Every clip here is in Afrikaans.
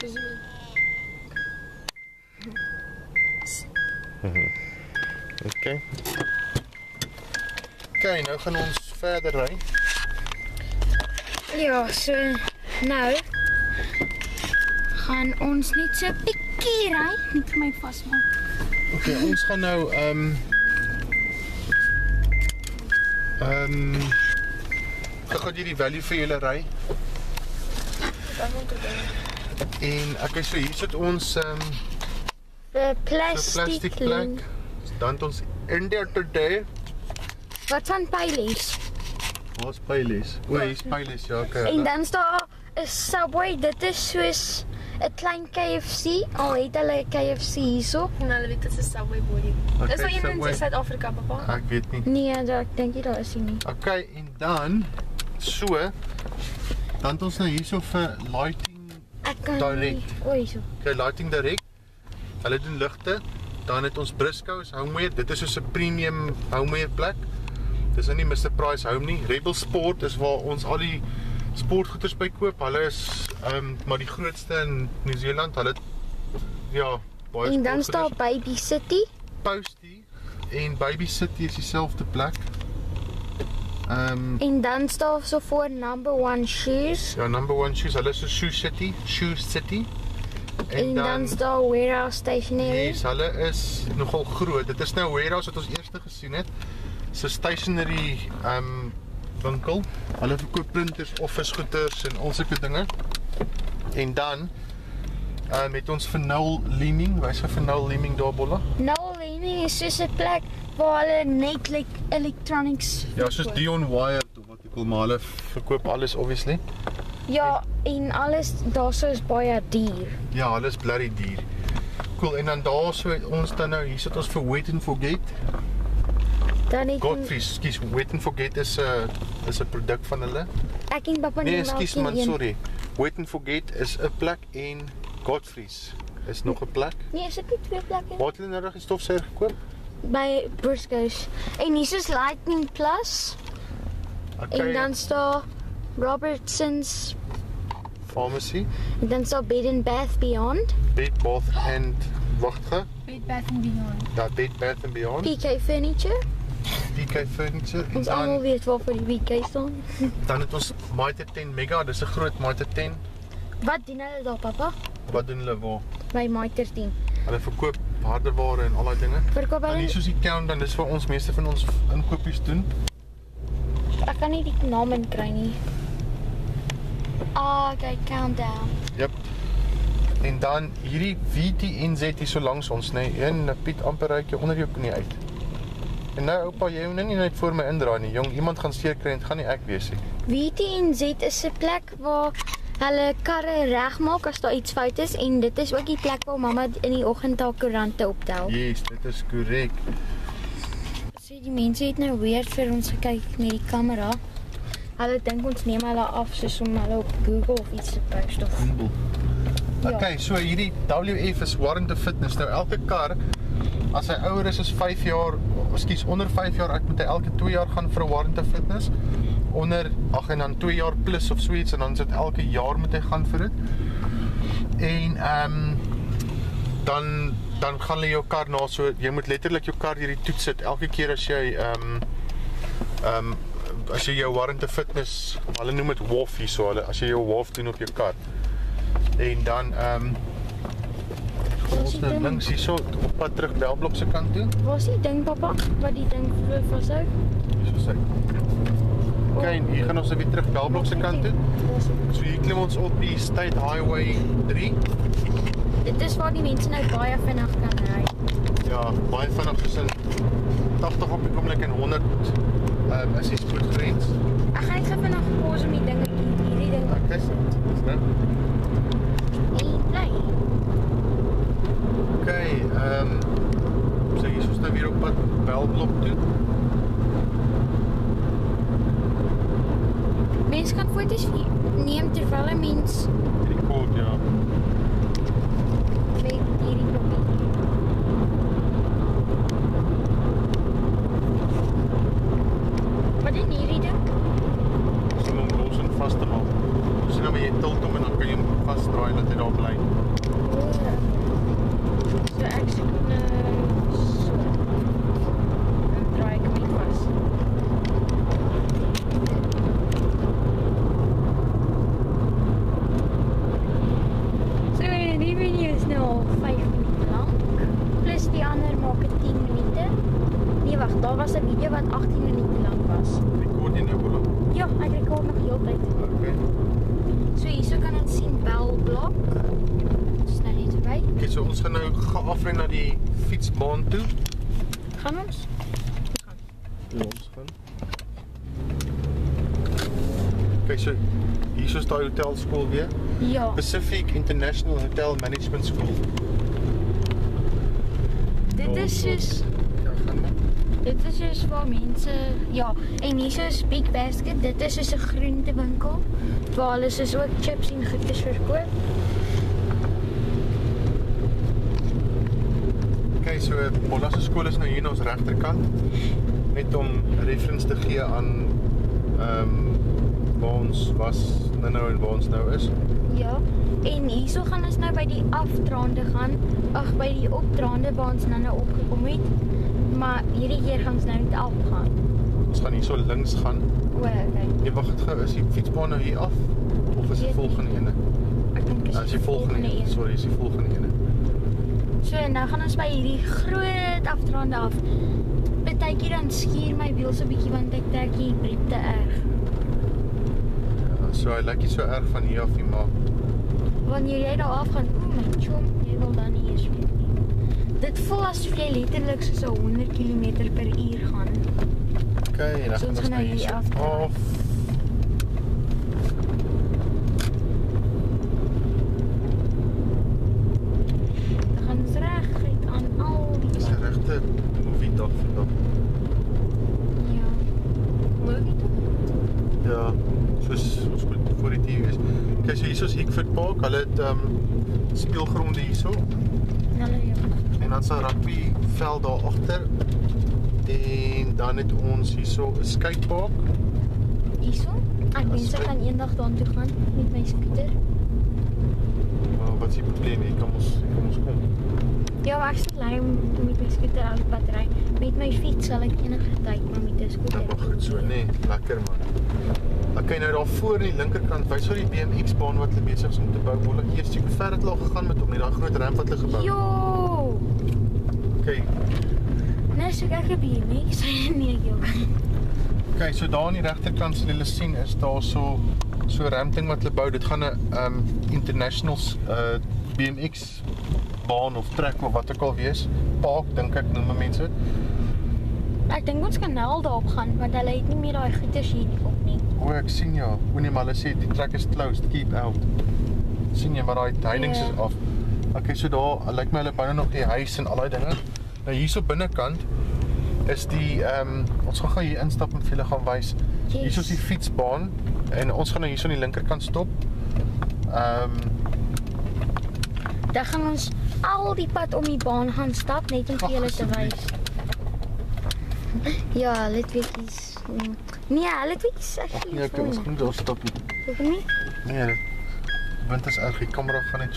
Okay. Okay, nou gaan ons verder ry. Ja, so nou gaan ons net so 'n bietjie ry, net vir my vasmaak. Okay, ons gaan nou ek gaan hierdie value vir julle ry. En okay, so hier sit ons The plastic plek. Dan het ons India Today. Wat van Paileys? Waar's Paileys? O, hier's Paileys, ja, okay. En dan staan 'n Subway, dit is soos 'n klein KFC, al het hulle 'n KFC hierso. En hulle weet dit is 'n Subway body. Okay, Is daar een Subway. in Suid-Afrika, papa? Ek weet nie. Nee, ek dink nie daar is nie. Okay, en dan so dan het ons nou hierso vir lighting Ek kan direct. O, hierso. Okay, lighting direct. Hulle doen ligte. Dan het ons Briscoe's Homeware. Dit is soos 'n premium homeware plek. Dis nie Mr Price Home nie. Rebel Sport is waar ons al die sportgoeders by koop. Hulle is maar die grootste in Nieu-Seeland. Hulle ja, baie En dan sportgoeders. staan Baby City. Posty en Baby City is dieselfde plek. En dan staan so voor Number One Shoes. Ja, Number One Shoes. Hulle is so Shoe City. En dan staan Warehouse Stationery. Yes, hulle is nogal groot. Dit is nou Warehouse wat ons eerste gesien het. So stationery winkel. Hulle verkoop printers, office goeders en al sulke dinge. En dan het ons Vernul Leeming. Wys vir Vernul Leeming daar bolle. Nou Leeming is soos 'n plek waar hulle net electronics Ja, soos Dion Wired of wat ek wil, maar hulle verkoop alles obviously. Ja, en alles daarso is baie duur. Ja, hulle is bloody duur. Cool, en dan daarso het ons dan nou, hier sit ons vir Wait and Forget. Dan het Godfrey's, skus, Wait and Forget is 'n produk van hulle. ek en pappa Nee, neem skus elkeen man, een. sorry. Wait and Forget is 'n plek en Godfrey's is nog 'n plek. Nee, is dit nie twee plekke? Waar het hulle nou die stofsuiger gekoop? By Briscoe's. En hier is Lightning Plus. Okay. En dan staan Robertson's. Pharmacy, En dan staan Bed and Bath Beyond. Bed Bath and wagte. Bed Bath & Beyond. Ja, Bed Bath and Beyond, PK Furniture. PK Furniture en Ons almal dan weet waarvoor die PK staan. het ons Mitre 10 Mega, dis 'n groot Mitre 10. Wat doen hulle daar, pappa? Wat doen hulle waar? By Mitre 10. Hulle verkoop hardeware en al daai dinge. Verkoop En hier hulle. soos die countdown, dis waar ons meeste van ons inkopies doen. Ek kan nie die naam in kry nie. Ah, okay, Countdown. Jep. En dan hierdie VTNZ hier so langs ons, nê. Een Piet amper ryk jy onder jou knie uit. En nou oupa, jy moet nie net voor my indraai nie. Jong, iemand gaan seer kry en dit gaan nie ek wees nie. VTNZ is 'n plek waar hulle karre regmaak as daar iets fout is en dit is ook die plek waar mamma in die oggend haar koerante optel. Yes, dit is korrek. So die mense het nou weer vir ons gekyk met die kamera. Hulle dink ons neem hulle af soos om hulle op Google of iets te post of. Humble. Ja. Okay, so hierdie WF is Warrant of Fitness. Nou elke kar, as hy ouer is as 5 jaar, ekskuus, onder 5 jaar uit, moet hy elke 2 jaar gaan vir 'n Warrant of Fitness. En dan 2 jaar plus of so iets en dan is dit elke jaar moet hy gaan vir dit. En dan gaan hulle jou kar na so, jy moet letterlik jou kar hierdie toets sit elke keer as jy as jy jou Warrant of Fitness, hulle noem dit WOF hier so, as jy jou WOF doen op jou kar. En dan ons nou links hier so op pad terug Belblok se kant toe. Waar is die ding, pappa? Wat die ding vashou? So sê. Okay, en hier gaan ons weer terug Belblok se kant toe. So hier klim ons op die State Highway 3. Dit is waar die mense nou baie vinnig kan ry. Ja, baie vinnig tussen 80 op die oomblik en 100 is die spoedgrens. Ek gaan net vinnig pause om die dinge hierdie ding op te sit. Né? En bly. Okay, so hier is ons nou weer op pad Belblok toe. Mense kan foto's neem terwyl 'n mens Record, ja. met hierdie knoppie. Wat is hierdie ding? Ons moet hom los en vas te maak. Dus nou jy tilt hom en dan kan jy hom vasdraai dat hy daar bly. So ek soek so. Dan draai ek hom net vas. So die video is nou al 5 minute lang. Plus die ander maak het 10 minute. Nee wag, daar was 'n video wat 18 minute lang was. Rekord jy nou Bolla? Ja, ek rekord nog heeltyd. Okay. So hierso kan ons sien Belblok. Dit is nou net verby. Okay, so ons gaan nou afry na die fietsbaan toe. Gaan ons? Ons gaan. Okay, so hier is daai hotelskool weer. Ja. Pacific International Hotel Management School. Dit is soos Ja, gaan maar. dit is soos waar mense ja, en hier is Big Basket. Dit is soos 'n groentewinkel waar hulle soos ook chips en goedjies verkoop. Okay, so Bolla se skool is nou hier aan ons regterkant. Net om reference te gee aan waar ons was nou en waar ons nou is. Ja. En hierso gaan ons nou by die afdraande gaan. Ag, by die opdraande waar ons nou opgekom het. Maar hierdie keer gaan ons nou net afgaan. Ons gaan hier so links gaan. O, okay. Nee, wag het gou, is die fietsbaan nou hier af? Of is die Weet volgende ene? Ek dink Is die volgende ene? Sorry, is die volgende ene. So en nou gaan ons by hierdie groot afdraande af. Partykeer dan skuur my wiel so bietjie want ek trek hier brief te erg. Ja, so hy lyk nie so erg van hier af nie, maar Wanneer jy daar af gaan, my chom, jy wil dan nie eens weet nie. Dit voel asof jy letterlik soos 100 km/h gaan. okay, dan So gaan ons ons gaan nou nou hier hier so afdraai. af. Dan gaan ons reguit aan al die Dis 'n regte movie dag vandag. ja. Movie toe? Ja, soos ons moet voor die TV is. Okay, so hier is Hickford Park. Hulle het speelgronde hierso. Nou ja. En dan sal rugbyveld daar agter. En dan het ons hierso 'n skatepark. Hierso? Ek wens ek kan eendag daartoe gaan met my skooter. Maar wat is die probleem? Jy kan ons kom. Ja, maar ek sit lui om met my skooter al die pad ry. Met my fiets sal ek enige tyd, maar met 'n skooter. Dit mag goed so, nee, lekker man. Okay, nou daar voor aan die linkerkant, wys hoe die BMX baan wat hulle besig is om te bou. Wil ek eers hoe ver het hulle al gegaan met hom, nie daai groot ramp wat hulle gebou het. Jo! Okay. Nee, so ek heb hier niks. Nee, joh. Okay, so daar aan die regterkant sal julle sien is daar so ramping wat hulle bou. Dit gaan 'n international BMX baan of trek of wat ook al wees. Park dink ek noem mense. Ek dink ons kan nou al daarop gaan want hulle het nie meer daai goeders hier op nie. O, ek sien ja. O nee, maar hulle sê die trek is closed, keep out. Sien jy maar daai heininge is af. Okay, so daar lyk my hulle bou nog die huis en al daai dinge. Nou hierso binnekant is die ons gaan gou hier instap en vir julle gaan wys. Yes. Hierso is die fietsbaan en ons gaan nou hierso aan die linkerkant stop. Dan gaan ons al die pad om die baan gaan stap net om vir julle te wys. Ja, hulle het weetjies. Nee, hulle het weetjies Ag nee, okay, ons gaan daar stop nie. Hoekom nie? Nee, die wind is erg, die kamera gaan net.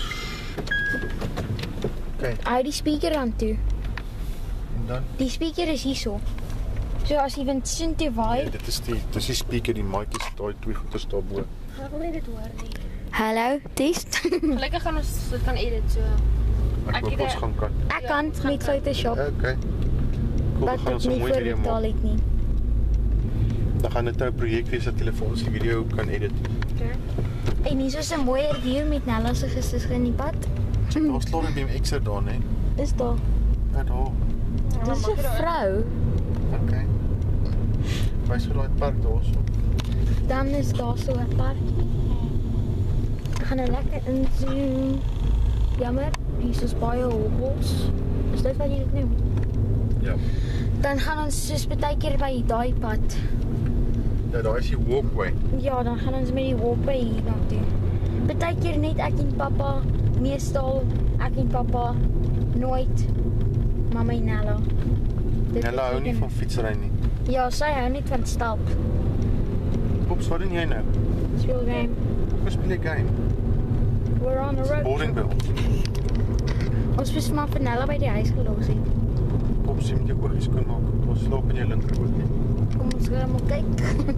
Okay, Hou die speaker aan toe. en dan Die speaker is hierso. So as die wind sin toe waai. nee, dis die speaker, die mic is daai twee goeders daarbo. Ek wil nie dit hoor nie. Hallo, test. Gelukkig gaan ons dit kan edit so. Ek Ek hoop het ons gaan kan. Ek Ja, kan ons gaan met kan. Photoshop. Okay. Cool, Wat gaan ek ons 'n nie mooi voor video betaal maak. het nie. Dan gaan dit nou 'n projek wees dat hulle vir ons die video kan edit. Okay. En hier is 'n mooi view met Nella se gesiggie in die pad. Daar staan 'n BMX'er daar, né? Is daar? Ja, daar. Dis 'n vrou. Okay. Wys vir daai park daarso. Dan is daar so 'n parkie. Ek gaan nou lekker inzoom. Jammer, hier is baie hobbels. Is dit wat jy dit noem? Ja. Dan gaan ons soos baie keer by daai pad. Ja, daar is die walkway. Ja, dan gaan ons met die walkway hier na toe. Baie keer net ek en pappa, meestal ek en pappa, nooit mamma en Nella. Dit Nella hou nie beteken- van fietsry nie. Ja, sy hou net van stap. Pops, wat doen jy nou? Speel game. Hoe speel jy game? We're on a road Boarding trip. bell. Ons moes maar Vanella by die huis gelos het. Popsie met jou oogies kon maak. Ons slaap in jou linker oog nie. Kom ons gaan maar kyk.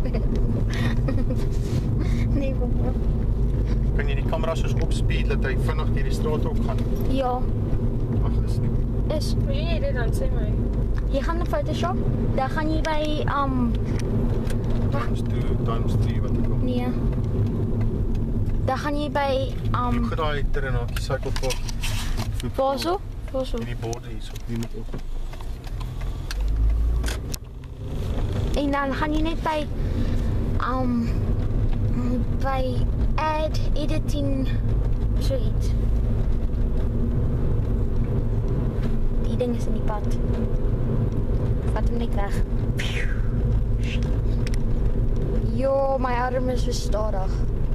Nee, papa. Kan jy die kamera soos op speed dat hy vinnig deur die straat ook gaan? Ja, Ag, is nie. is. Wil jy dit dan sê my? Jy gaan na Photoshop, dan gaan jy by Times 2, times 3 wat ek wil. nee. Dan gaan jy by Ek gaan daai terrenaatjie cyclepark. Paso. Hierdie borde hier so, nie moet op. En dan gaan jy net by add editing zoiets. Die ding is in die pad. Vat hem net weg. Jo, my arm is verstadig.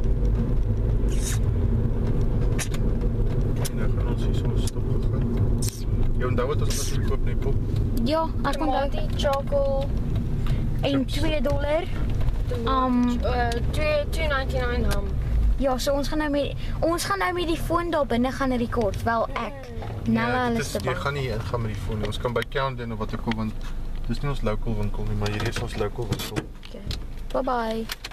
En dan gaan ons hier so stop gegaan. Jy onthou wat ons moet koop nie, Pop? Ja, ek onthou. Tomatie, chocolate, En $2. $2.99 ham. Ja, so ons gaan nou met die foon daar binne gaan rekord. Wel ek. Nella hulle se Jy gaan nie ingaan met die foon nie. Ons kan by Countdown of wat ook al want dis nie ons local winkel nie, maar hierdie is ons local winkel. Okay. Bye bye.